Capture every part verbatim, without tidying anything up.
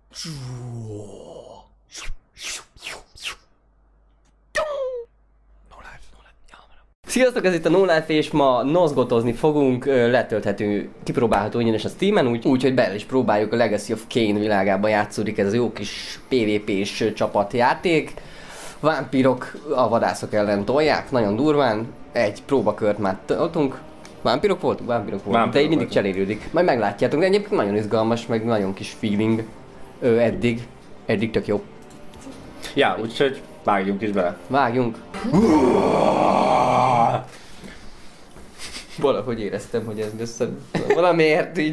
Sziasztok, ez itt a No Life, és ma nozgotozni fogunk, letölthető, kipróbálható ingyenes a Steamen, úgy, úgy, hogy bele is próbáljuk a Legacy of Kain világában játszódik ez a jó kis pé vé pés csapatjáték. Vámpírok a vadászok ellen tolják, nagyon durván, egy próbakört már toltunk. Vámpírok voltunk? Vámpírok voltunk, Vámpírok de így mindig cserélődik. Majd meglátjátok, de egyébként nagyon izgalmas, meg nagyon kis feeling ö, eddig, eddig tök jó. Ja, úgyhogy vágjunk is bele. Vágjunk. Valahogy éreztem, hogy ez lesz valamiért így.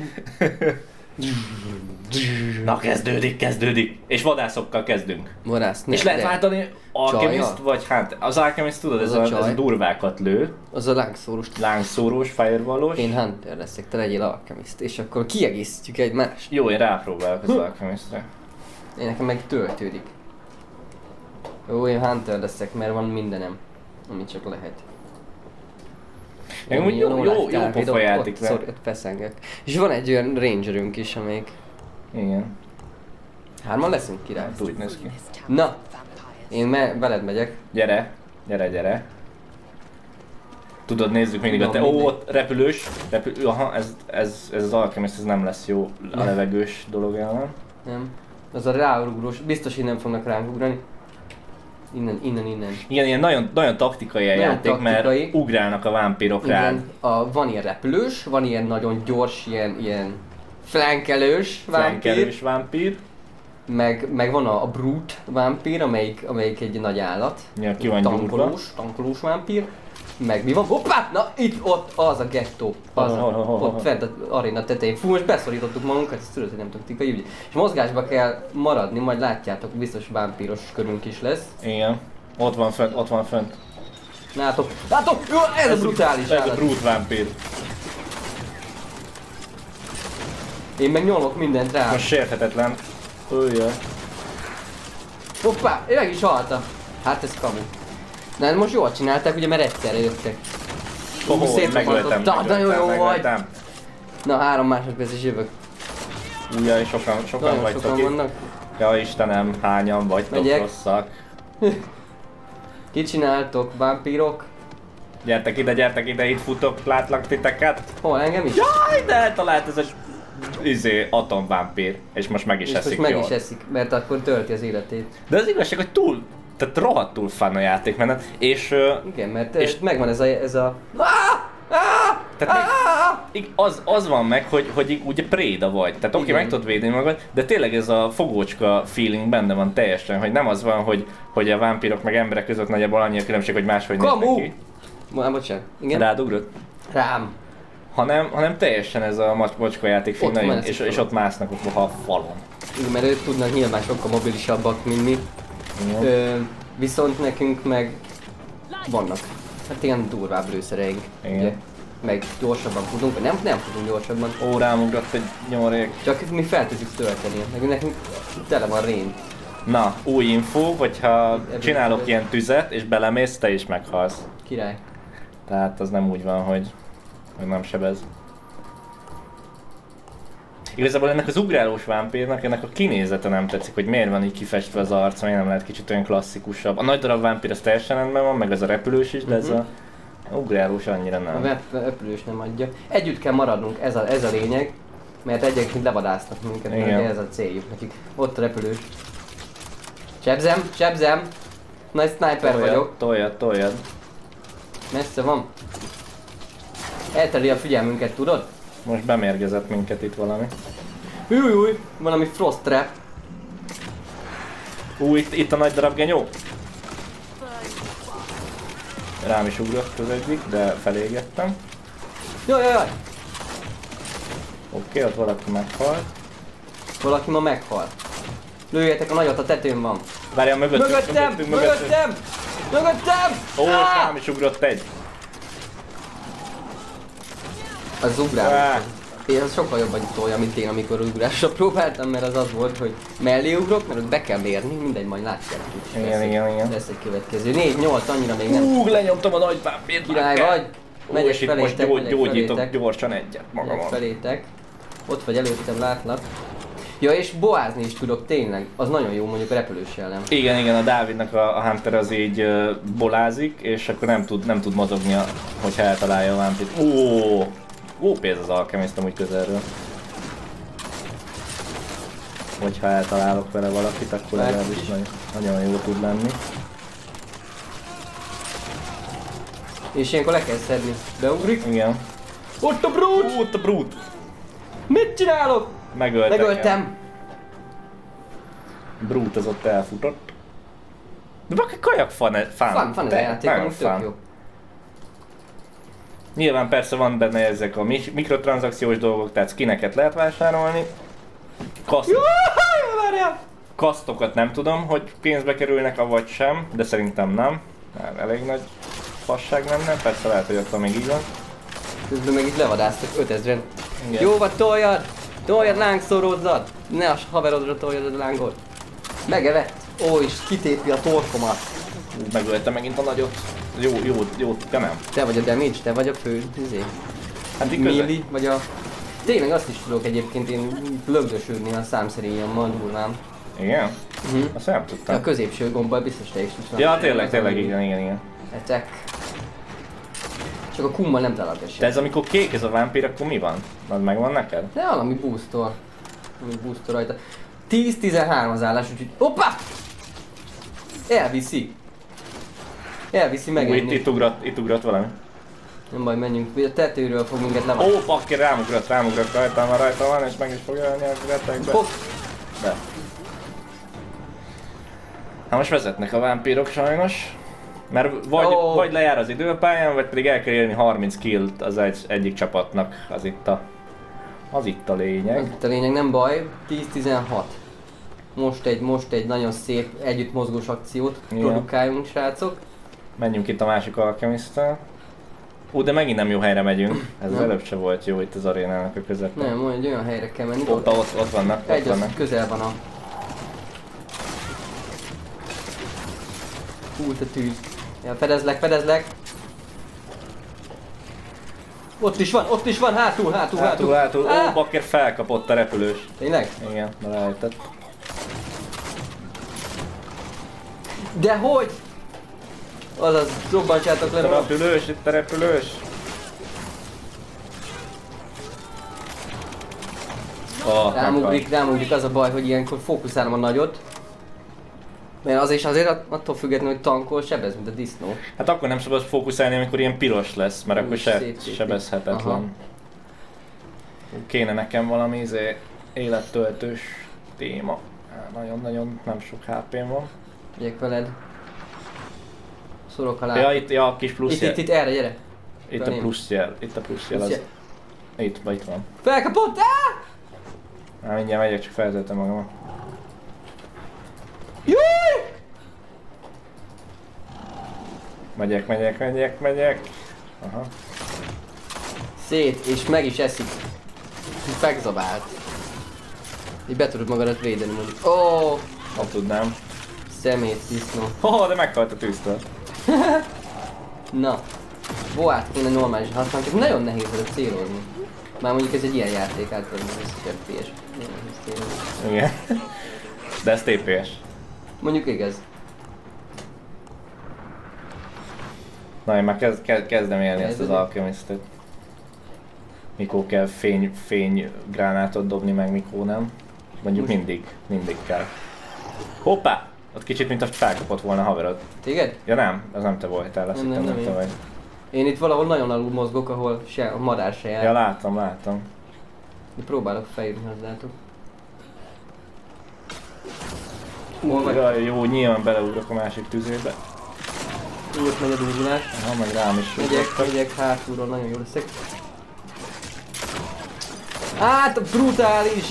Na kezdődik, kezdődik. És vadászokkal kezdünk. Vadász, ne, És lehet de. váltani Alchemist, vagy hát az Alchemist tudod, ez, az a, a, ez a durvákat lő. Az a lángszórós. Lángszórós, firewallos. Én Hunter leszek, te legyél Alchemist, és akkor kiegészítjük egymást. Jó, én rápróbálok az Alchemistre. Én nekem meg töltődik. Jó, én Hunter leszek, mert van mindenem, ami csak lehet. Én úgy jó, jó, jó pofa játék. Ott, ott feszengek. És van egy olyan rangerünk is, amelyik... Igen. Hárman leszünk, király? Hát úgy néz ki. Na! Én me veled megyek. Gyere, gyere, gyere. Tudod, nézzük mindig a te... Ó, ott repülős. Repül... Aha, ez, ez, ez az Alchemist, ez nem lesz jó a levegős dolog ellen. Nem. Az a ráugrós, biztos innen fognak ránk ugrani. Innen, innen, innen. Igen, ilyen nagyon, nagyon taktikai a nagyon játék, taktikai. Mert ugrálnak a vámpírok rád. A, van ilyen repülős, van ilyen nagyon gyors, ilyen, ilyen flankelős vámpír. Flankelős vámpír. Meg, meg van a, a brute vámpír, amelyik, amelyik egy nagy állat. Ja, ki van tankolós, tankolós vámpír. Meg mi van? Hoppá! Na itt, ott az a gettó. Az oh, oh, oh, oh, ott fent az aréna tetején. Fú, most beszorítottuk magunkat, ezt tudod, hogy nem taktikai ügy. És mozgásba kell maradni, majd látjátok, biztos vámpíros körünk is lesz. Igen. Ott van fönt, ott van fönt. Látok, látok! Jó, ez, ez a brutális Ez állat. a brute vámpír. Én meg nyomok mindent rá. Most sérthetetlen. Öljön. Hoppá, én meg is haltam. Hát ez kamu. Na most jól csinálták, ugye, mert egyszerre jöttek. Oh, oh, megöltem, Na, nagyon jó vagy. Na, három másodperc is jövök. Jaj, sokan, sokan nagyon vagytok sokan itt. vannak. Ja Istenem, hányan vagytok Megyek. rosszak. Mit csináltok, vámpírok? Gyertek ide, gyertek ide, itt futok, látlak titeket. Hol, engem is? Jaj, de talált ez a izé, atomvámpír. És most meg is és eszik most meg jól. is eszik, mert akkor tölti az életét. De az igazság, hogy túl, tehát rohadtul fun a játékmenet, és... Igen, mert és és megvan ez a... Ez a... tehát még az, az van meg, hogy, hogy ugye préda vagy, tehát oké, okay, meg tudod védeni magad, de tényleg ez a fogócska feeling benne van teljesen, hogy nem az van, hogy, hogy a vámpírok meg emberek között nagyjából annyi a különbség, hogy máshogy néznek ki. Kamu! Bocsánat, igen? Rád ugrott? Rám. Hanem, hanem teljesen ez a macska játék film, nagyon, és, és ott másznak ott a falon. Igen, mert ők tudnak nyilván sokkal mobilisabbak, mint mi. Ö, viszont nekünk meg vannak. Hát ilyen durvább lőszereink. Ugye? Meg gyorsabban tudunk, vagy nem, nem tudunk gyorsabban. Ó, rám ugrott egy nyomorék. Csak mi fel tudjuk tölteni, nekünk, nekünk tele van rén. Na, új info, hogyha csinálok ilyen tüzet és belemész, te is meghalsz. Király. Tehát az nem úgy van, hogy, hogy nem sebez. Igazából ennek az ugrálós vámpírnak, ennek a kinézete nem tetszik, hogy miért van így kifestve az arca, miért nem lehet kicsit olyan klasszikusabb. A nagy darab vámpír az teljesen rendben van, meg az a repülős is, de ez a ugrálós annyira nem. A repülős nem adja. Együtt kell maradnunk, ez a, ez a lényeg, mert egyenként levadásznak minket, mert ez a céljuk nekik. Ott a repülős. Sebzem, sebzem! Nagy sniper toljad, vagyok. Toljad, toljad. Messze van. Elteli a figyelmünket, tudod? Most bemérgezett minket itt valami. Új, új, valami frost trap. Új, itt, itt a nagy darab genyó. Rám is ugrott az egyik, de felégettem. Jaj, jaj, jaj. Oké, okay, ott valaki meghalt. Valaki ma meghalt. Lőjetek a nagyot, a tetőn van. Várjál, mögöttünk, mögöttem, mögöttünk, mögöttem, mögöttem! Ó, és rám is ugrott egy. Az ugrás. Én az sokkal jobban tolja, mint én, amikor ugrásra próbáltam, mert az az volt, hogy mellé ugrok, mert ott be kell mérni, mindegy, majd látják. Igen, igen, igen. Lesz egy következő. négy nyolc, annyira még nem. Hú, lenyomtam a nagy vámpírt. Király vagy. Megyek és itt most felétek, gyógy, megyek gyógyítok felétek. gyorsan egyet magamon. Megyek felétek. Ott vagy előttem, látlak. Ja, és boázni is tudok tényleg, az nagyon jó mondjuk a repülős ellen. Igen, igen, a Dávidnak a, a Hunter az így uh, bolázik, és akkor nem tud, nem tud mozogni, hogyha eltalálja a vámpit. Ó, ó, pénz az Alchemist amúgy közelről. Hogyha eltalálok vele valakit, akkor legalábbis nagyon, nagyon jó tud lenni. És ilyenkor le kell szedni. Beugrik. Igen. Ott a brute! Ott a brute! Mit csinálok? Megöltek. Megöltem. Brute az ott elfutott. De bakki kajak fan, fan. Fan, fan ez a játék, nagyon amúgy tök fan. jó. Nyilván persze van benne ezek a mi- mikrotranszakciós dolgok, tehát skineket lehet vásárolni. Kaszt, Jaj, várjál! kasztokat nem tudom, hogy pénzbe kerülnek, avagy sem, de szerintem nem. Már elég nagy fasság lenne, persze lehet, hogy ott még így van. Közben meg itt levadáztak ötezren. Igen. Jó vagy, toljad! Toljad, lángszoródzad! Ne a haverodra toljad a lángot. Megevett. Ó, és kitépi a torkomat. Ú, megölte megint a nagyot. Jó, jó, jó, ja nem. Te vagy a damage, te vagy a fő, izé. Hát így közel. Milli, vagy a... Tényleg azt is tudok egyébként én lögdösödni a számszerényommal durván. Igen? Uh-huh. Azt nem A tudtam. középső gombbal biztos te is tudsz. Ja, tényleg, tényleg, igen, igen, igen. Etek. Csak a kummal nem találok esélyt. De ez amikor kék ez a vámpír, akkor mi van? Az megvan neked? De valami boostol. Valami boostol rajta. tíz tizenhárom az állás, úgyhogy... Hoppá! Elviszi. Elviszi Ú, itt, megenni. itt, ugrott, itt ugrott valami. Nem baj, menjünk. A tetőről fog minket levan. Ó, bakker, rámugrott, rámugrott, rajtam van, rajtam van, és meg is fogja ölni a retekbe. Fog. De. Hát most vezetnek a vámpírok sajnos. Mert vagy, Ó. vagy lejár az időpályán, vagy pedig el kell érni harminc killt az egy, egyik csapatnak. Az itt a, az itt a lényeg. Az itt a lényeg, nem baj. tíz tizenhat. Most egy, most egy nagyon szép együtt mozgós akciót Igen. produkáljunk, srácok. Menjünk itt a másik alchemisttel. Ú, de megint nem jó helyre megyünk. Ez az Nem. előbb se volt jó itt az arénának a közepén. Nem, mondj, egy olyan helyre kell menni. Ott, ott, ott vannak, ott Egy az vannak. közel van a... Hú, te tűz. Ja, fedezlek, fedezlek. Ott is van, ott is van, hátul, hátul, Hátul, hátul. Á! Ó, bakker felkapott a repülős. Tényleg? Igen, belejtett. De hogy? Azaz, robbantsátok le Itt a róla. repülős, itt a repülős. Oh, Rámugrik, rámugrik, az a baj, hogy ilyenkor fókuszálom a nagyot. Mert az is azért att- attól függetlenül, hogy tankol, sebez, mint a disznó. Hát akkor nem szabad fókuszálni, amikor ilyen piros lesz, mert akkor Úgyis se, szétszépi. sebezhetetlen. Aha. Kéne nekem valami izé, élettöltős téma. Nagyon-nagyon nem sok há pém van. Megyek veled. Szorok alá. Ja, itt ja, a kis plusz itt, jel. itt, itt, erre, gyere. Itt a Belém. plusz jel, itt a plusz jel Plusz az. Itt, itt van. Felkapott! Áh! Á, mindjárt megyek, csak feltöltöm magamat. Jaj! Megyek, megyek, megyek, megyek. Aha. Szét, és meg is eszik. Megzabált. Így be tudod magadat védeni mondjuk. Ó, oh, Nem tudnám. szemét, disznó. Oh, de meghalt a tűztől. Na, boát kéne normális használni, csak nagyon nehéz vele célozni. Már mondjuk ez egy ilyen játék, általában ez egy ef pé es. Nagyon nehéz célozni. Igen. De ez té pé es. Mondjuk igaz. Na, én már kezd, kezd, kezdem élni ezt az Kezded? alchemistet. Mikor kell fény, fény gránátot dobni, meg mikor nem. Mondjuk Most- mindig, mindig kell. Hoppá! Ott kicsit, mint azt felkapott volna haverod. Téged? Ja nem, az nem te voltál, azt Nem, hittem nem, nem nem te én. vagy. Én itt valahol nagyon alul mozgok, ahol se, a madár se jár. Ja látom, látom. De próbálok feljönni hozzátok. Hol vagy? Ja, jó, nyilván beleugrok a másik tüzébe. Úgy megy a dúzulás. Ha, meg rám is Megyek, ugrottak. megyek hátulról, nagyon jól leszek. Hát, brutális!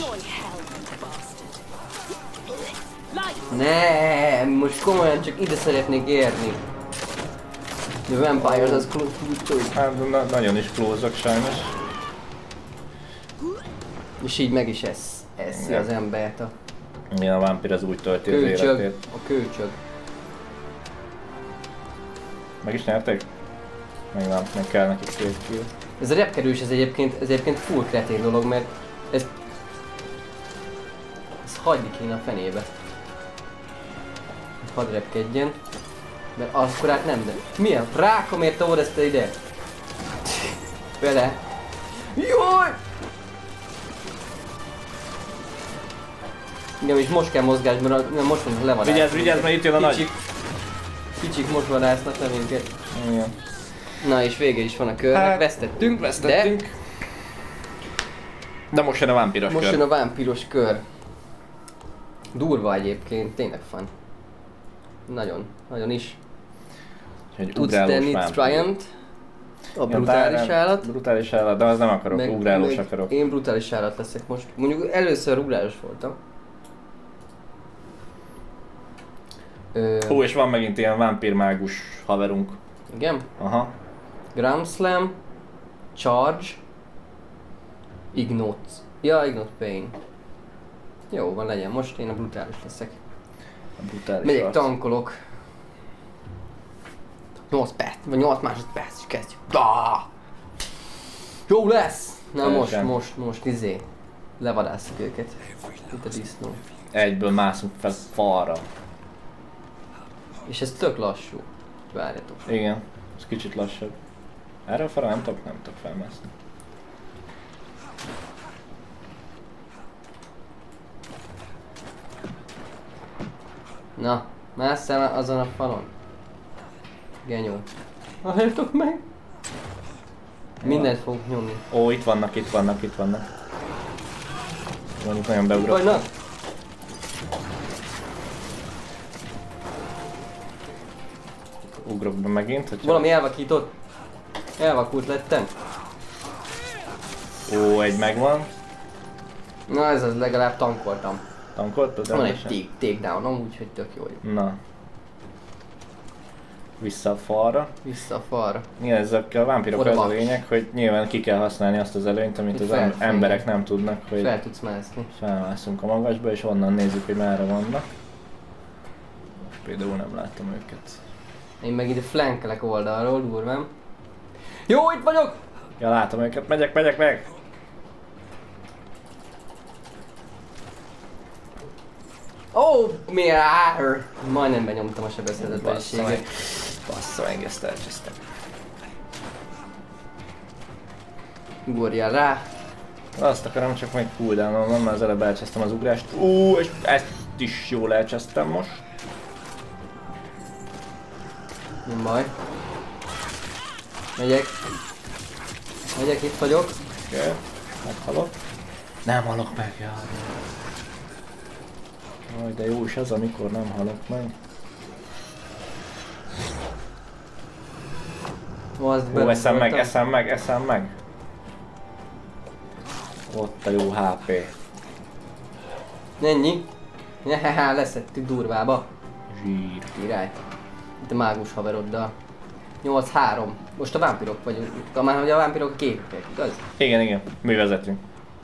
Nem, most komolyan csak ide szeretnék érni. The Vampires az close. Hát na, nagyon is close-ok sajnos. És így meg is esz, eszi Igen. az embert a Igen, a vámpír az úgy tölti az kőcsög. életét. A kőcsög. Meg is nyerték? Meg nem, meg kell nekik két kill. Ez a repkerős, ez egyébként, ez egyébként full kretén dolog, mert ez hagyni kéne a fenébe. Hadd repkedjen. Mert akkor hát nem, de... Milyen rákom érte volt ezt ide? Bele. Jaj! Igen, és most kell mozgás, mert, a, mert most van levadász. Vigyázz, vigyázz, mert itt jön a nagy. Kicsik, kicsik most vadásznak le minket. Igen. Na és vége is van a körnek, hát, vesztettünk, vesztettünk. De... de most jön a vámpiros most kör. Most jön a vámpiros kör. Durva egyébként, tényleg fun. Nagyon, nagyon is. Tudsz tenni Triant. A brutális állat. Brutális állat, de az nem akarok, meg, ugrálós meg akarok. Én brutális állat leszek most. Mondjuk először ugrálós voltam. Ö... Ó, és van megint ilyen vámpírmágus haverunk. Igen? Aha. Ground Slam, Charge, Ignite. Ja, Ignite Pain. Jó van, legyen most, én a brutális leszek. A brutális megyek, arc. tankolok. nyolc perc, vagy nyolc másodperc, és kezdjük. Da! Jó lesz! Na Teljesen. most, most, most izé. Levadásszuk őket. Itt a disznó. Egyből mászunk fel falra. És ez tök lassú. Várjatok. Igen, ez kicsit lassabb. Erre a falra nem tudok, nem tudok felmászni. Na, másszál azon a falon. Genyó. Halljátok meg? Mindent fogunk nyomni. Ó, itt vannak, itt vannak, itt vannak. Mondjuk nagyon beugrott. Vagynak? Ugrok be megint, hogyha... Valami elvakított. Elvakult lettem. Ó, egy megvan. Na ez az, legalább tankoltam. Tankoltad? Van egy takedownom, úgyhogy tök jó. Na. Vissza a falra. Vissza a falra. Igen, ezekkel a vámpirok az a lényeg, hogy nyilván ki kell használni azt az előnyt, amit az em emberek nem tudnak, hogy fel tudsz mászni. Felmászunk a magasba, és onnan nézzük, hogy merre vannak. Most például nem láttam őket. Én meg ide flankelek oldalról, durván. Jó, itt vagyok! Ja, látom őket, megyek, megyek meg! Ó, oh, mi ár! Majdnem benyomtam a sebezhetetlenséget. Bassza meg, ezt elcsesztem. Ugorjál rá! Azt akarom, csak még cooldownon van, mert az előbb elcsesztem az ugrást. Ú, és ezt is jól elcsesztem most. Nem baj. Megyek. Megyek, itt vagyok. Oké, okay. Meghalok. Nem halok meg, jaj. Aj, de jó is az, amikor nem halok meg. Ó, Ó, eszem meg, eszem meg, eszem meg. Ott a jó há pé. Ennyi. Hehehe, leszettük durvába. Zsír. Király. Itt a mágus haveroddal. nyolc három. Most a vámpirok vagyunk. Már hogy a vámpirok a képek, igaz? Igen, igen. Mi vezetünk.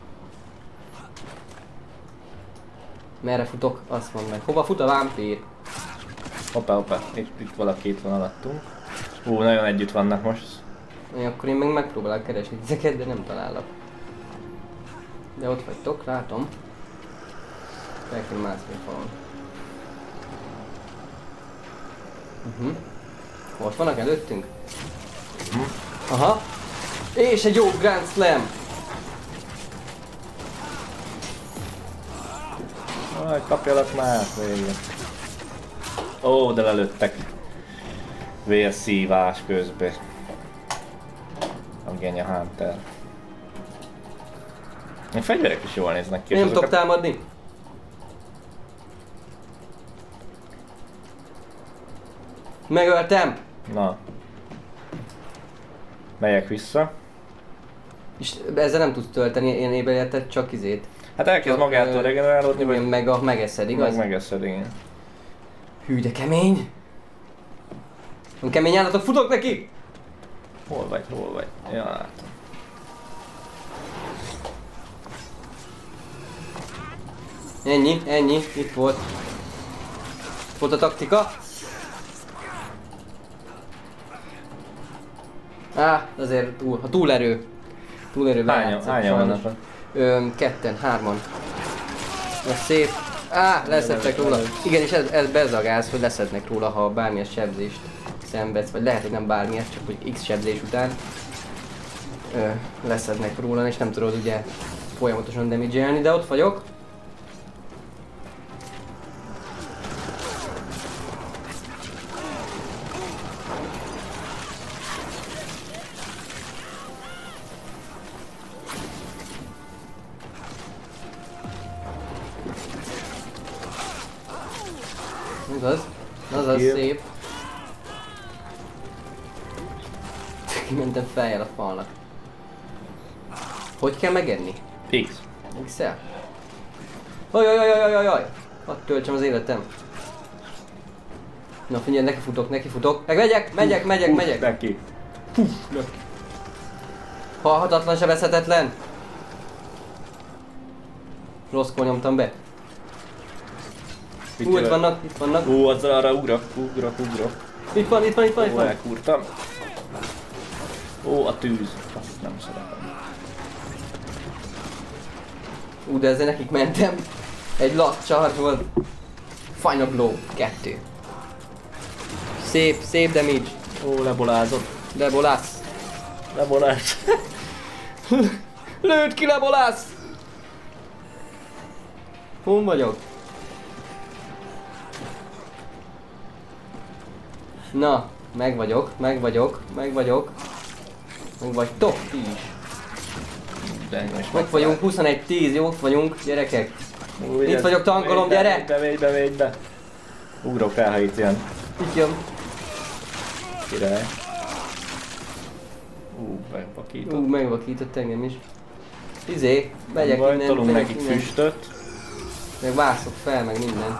Merre futok? Azt mondd meg. Hova fut a vámpír? Hoppá, hoppá. Itt, itt valaki itt van alattunk. Ú, nagyon együtt vannak most. Én akkor én meg megpróbálok keresni ezeket, de nem találok. De ott vagytok, látom. Fel kell mászni a falon. Uh-huh. Ott vannak előttünk? Uh-huh. Aha. És egy jó Grand Slam! Aj, kapjalak már, végül. Ó, de lelőttek. Vérszívás közben. A Genya Hunter. A fegyverek is jól néznek ki. Nem tudok támadni? Megöltem! Na. Megyek vissza. És ezzel nem tudsz tölteni ilyen ébredetet, csak izét. Hát elkezd magától regenerálódni, vagy meg a megeszed, igaz? Meg megeszed, igen. Hű, de kemény! Nem kemény állatok, futok neki! Hol vagy, hol vagy? Ja, látom. Ennyi, ennyi, itt volt. Volt a taktika. Á, azért túl, a túlerő. Túlerő Hányan, hányan vannak? Ö, ketten, hárman. Ez szép. Á, leszedtek róla. Igen, és ez, ez bezagáz, hogy leszednek róla, ha bármilyen sebzést szenvedsz, vagy lehet, hogy nem bármilyen, csak hogy X sebzés után ö, leszednek róla, és nem tudod ugye folyamatosan damage-elni, de ott vagyok. Az, az az szép. Kimentem fejjel a falnak. Hogy kell megenni? X. X-el? Ajajajajajajaj! Hadd töltsem az életem. Na figyelj, neki futok, neki futok. Meg megyek, megyek, megyek, Puff, megyek. neki. Puff, neki. Halhatatlan, sebezhetetlen. Rosszkor nyomtam be. Ú, itt vannak, itt vannak. Ú, az arra ugrok, ugrok, ugrok. Itt van, itt van, itt van, itt Ó, van. elkúrtam. Ó, a tűz. Azt nem szeretem. Ú, de ezzel nekik mentem. Egy last charge volt. Final blow. Kettő. Szép, szép damage. Ó, lebolázott. Lebolász. Lebolás. Lőd ki, lebolász! Hol vagyok? Na, meg vagyok, meg vagyok, meg vagyok. Meg vagytok ti is. De most Meg vagyunk, huszonegy tíz, jók vagyunk, gyerekek. Ú, Itt vagyok, tankolom, gyere! Védj be, védj be, védj be. Ugrok rá, ha itt jön. Itt jön. Király. Ú, megvakított. Ú, megvakított engem is. Izé, megyek Baj, innen, tolunk megyek nekik innen. füstöt. Meg vászok fel, meg minden.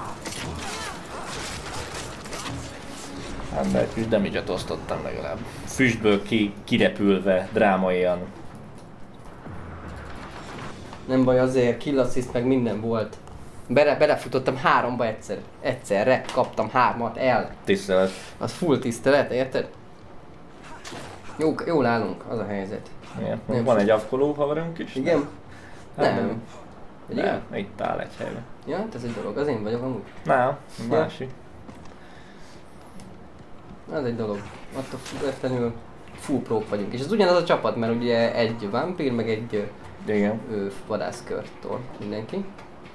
Hát de egy kis damage-et osztottam legalább. Füstből ki, kirepülve, drámaian. Nem baj, azért kill assist meg minden volt. Bele, belefutottam háromba egyszer. Egyszerre kaptam hármat el. Tisztelet. Az full tisztelet, érted? Jó, jól állunk, az a helyzet. Igen. Nem Van fog- egy avkoló haverunk is? Igen? Hát Nem. Vagy igen? Nem, itt áll egy helyben. Ja, hát ez egy dolog, az én vagyok amúgy. Nem, másik. Az egy dolog. Attól függetlenül full prók vagyunk. És ez ugyanaz a csapat, mert ugye egy vámpír, meg egy Igen. ő, vadászkörtől mindenki.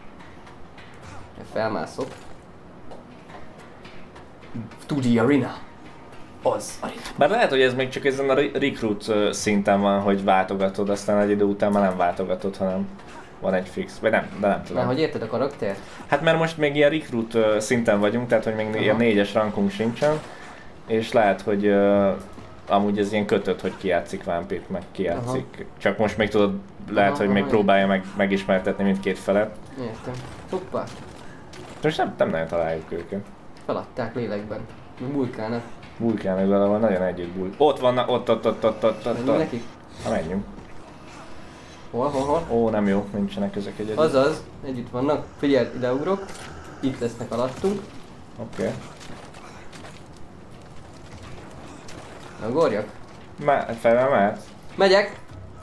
Felmászok. To the arena. Az arena. Bár lehet, hogy ez még csak ezen a re- recruit ö, szinten van, hogy váltogatod, aztán egy idő után már nem váltogatod, hanem van egy fix, vagy nem, de nem tudom. Már hogy érted a karaktert? Hát mert most még ilyen recruit ö, szinten vagyunk, tehát hogy még Aha. ilyen négyes rankunk sincsen, és lehet, hogy ö, amúgy ez ilyen kötött, hogy ki játszik vámpírt, meg ki játszik. Aha. Csak most még tudod, lehet, Aha, hogy még aha, próbálja meg, megismertetni mindkét felet. Értem. Hoppá. Most nem, nem nagyon találjuk őket. Feladták lélekben. Bulkálnak. Vulkánok vele van, nagyon együtt bújt. Ott vannak, ott, ott, ott, ott, ott, ott, Menjünk ott. nekik? Ha menjünk. Hol, hol, hol? Ó, nem jó, nincsenek ezek egyedül. Azaz, együtt vannak. Figyelj, ide ugrok. Itt lesznek alattunk. Oké. Okay. Ugorjak. Má, felvel mehet? Megyek!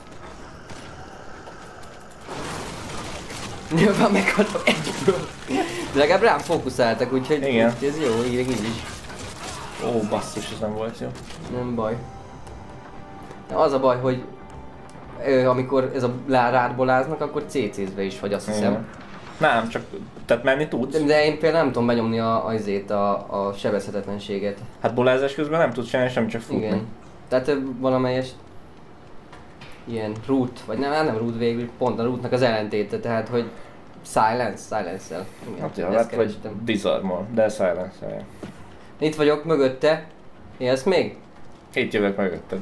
Nyilván meghaltam egyből. De legalább rám fókuszáltak, úgyhogy Igen. úgyhogy ez jó, így, így is. Ó, basszus, ez nem volt jó. Nem baj. De az a baj, hogy ö, amikor ez a lá- rádboláznak, akkor cé cé-zve is vagy, azt hiszem. Igen. Nem, csak, tehát menni tudsz. De, de én például nem tudom benyomni a, azért a, a sebezhetetlenséget. Hát bolázás közben nem tudsz csinálni, sem csak futni. Igen. Tehát ö, valamelyes ilyen root, vagy nem, nem root végül, pont a rootnak az ellentéte, tehát hogy silence, silence-el. Igen, Hát jó, ezt hát vagy kerestem. disarmol, de silence-el. Itt vagyok mögötte. Élsz még? Itt jövök mögötted.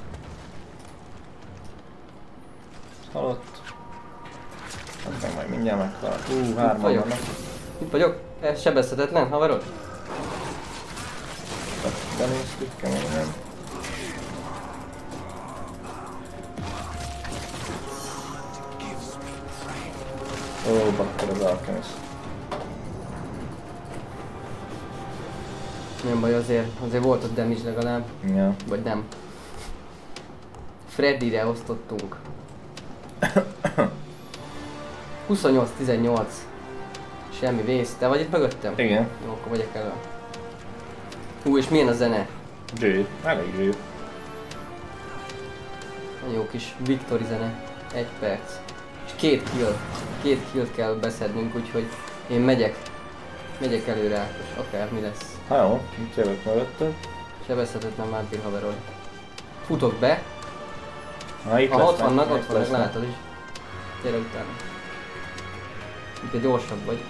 Halott. Hát meg majd mindjárt meghal. Hú, hárman vagyok. vannak. Itt vagyok. Ez sebezhetetlen, haverod? Benéztük keményen. Ó, bakker az Alchemist. Nem baj, azért, azért volt ott damage legalább. Ja. Vagy nem. Freddyre osztottunk. huszonnyolc tizennyolc. Semmi vész. Te vagy itt mögöttem? Igen. Jó, akkor vagyok elő. Hú, és milyen a zene? Zsír. Elég zsír. Nagyon jó kis Victory zene. Egy perc. És két kill. Két killt kell beszednünk, úgyhogy én megyek. Megyek előre, és akármi lesz. Ha jó, itt jövök mögötted. Sebezhetetlen Martin haverod. Futok be. Ha itt Ha ott lesznek, vannak, ott itt vannak, lesznek. látod is. Gyere utána. Itt gyorsabb vagy.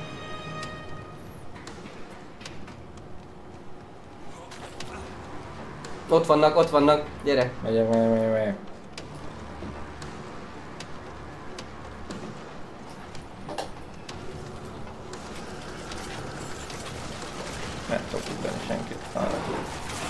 Ott vannak, ott vannak, gyere! Megyek, megyek, megyek, megyek. Nem tudok tudni senkit. Arra tudok.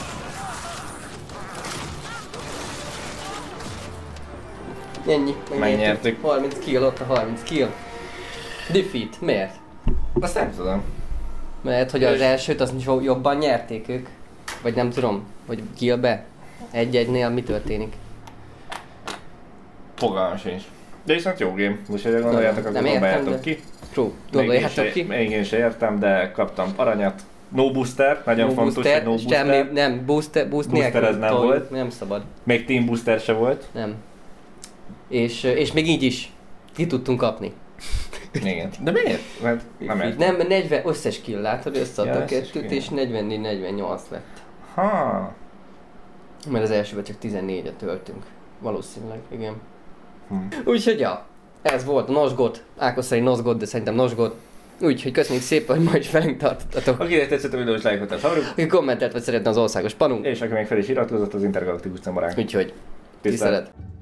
Ennyi, Megnyertük. harminc kill, ott a harminc kill. Defeat, miért? Azt nem tudom. Mert hogy az És- elsőt azt jo- jobban nyerték ők. Vagy nem tudom, hogy killbe. Egy-egynél mi történik? Fogalmam sincs. De viszont jó game. Most, hogy gondoljátok, akkor Nem értem, próbáljátok de- ki. True, Még én, gondoljátok se, ki? még én se értem, de kaptam aranyat. No booster, nagyon No fontos, booster, hogy no booster. semmi, nem, booster, boost Booster nélkül ez nem toljuk, volt. Nem szabad, Még team booster se volt. nem. És, és még így is ki tudtunk kapni. Igen. De miért? Mert nem értem. Nem, negyven összes kill, látod, összeadta Ja, a összes kettőt, kill. és negyvennégy negyvennyolc lett. Ha. Mert az elsőben csak tizennégyet töltünk. Valószínűleg, igen. Hm. Úgyhogy ja, ez volt a Nosgot. Ákos szerint Nosgot, de szerintem Nosgot. Úgyhogy köszönjük szépen, hogy ma is velünk tartottatok. Akinek tetszett a videó, és lájkot tett haverjuk. Aki kommentelt, vagy szeretne az országos panunk. És aki még fel is iratkozott, az intergalaktikus camaránk. Úgyhogy, Tisztelet. tisztelet.